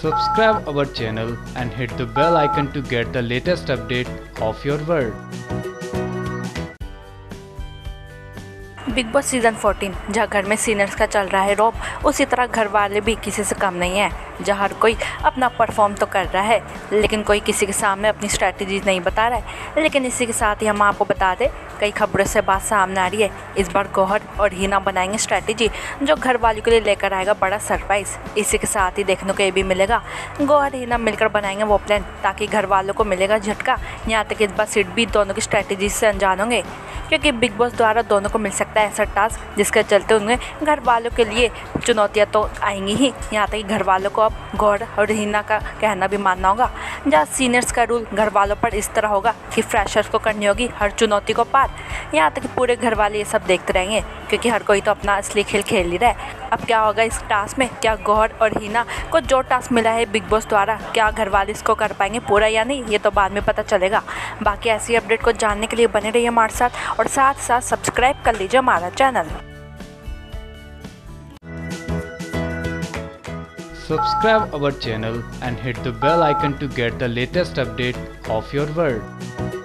Subscribe our channel and hit the bell icon to get the latest update of your world. Bigg Boss season 14 जहाँ घर में seniors का चल रहा है रौब, उसी तरह घर वाले भी किसी से कम नहीं है। जहाँ हर कोई अपना परफॉर्म तो कर रहा है, लेकिन कोई किसी के सामने अपनी स्ट्रैटेजी नहीं बता रहा है। लेकिन इसी के साथ ही हम आपको बता दें, कई खबरों से बात सामने आ रही है। इस बार गौहर और हिना बनाएंगे स्ट्रैटेजी जो घर वालों के लिए लेकर आएगा बड़ा सरप्राइज़। इसी के साथ ही देखने को ये भी मिलेगा, गौहर हिना मिलकर बनाएंगे वो प्लान ताकि घर वालों को मिलेगा झटका। यहाँ तक इस बार सिड भी दोनों की स्ट्रैटेजी से अनजान होंगे, क्योंकि बिग बॉस द्वारा दोनों को मिल सकता है ऐसा टास्क जिसके चलते उन्हें घर वालों के लिए चुनौतियां तो आएंगी ही। यहाँ तक घर वालों को अब गौहर और हिना का कहना भी मानना होगा। जहाँ सीनियर्स का रूल घर वालों पर इस तरह होगा कि फ्रेशर्स को करनी होगी हर चुनौती को पार। यहाँ तक कि पूरे घर वाले ये सब देखते रहेंगे, क्योंकि हर कोई तो अपना असली खेल खेल ही रहा है। अब क्या होगा इस टास्क में, क्या गौहर और हिना को जो टास्क मिला है बिग बॉस द्वारा, क्या घर वाले इसको कर पाएंगे पूरा या नहीं, ये तो बाद में पता चलेगा। बाकी ऐसी अपडेट को जानने के लिए बने रहिए हमारे साथ और साथ साथ सब्सक्राइब कर लीजिए हमारा channel. Subscribe our channel and hit the bell icon to get the latest update of your world.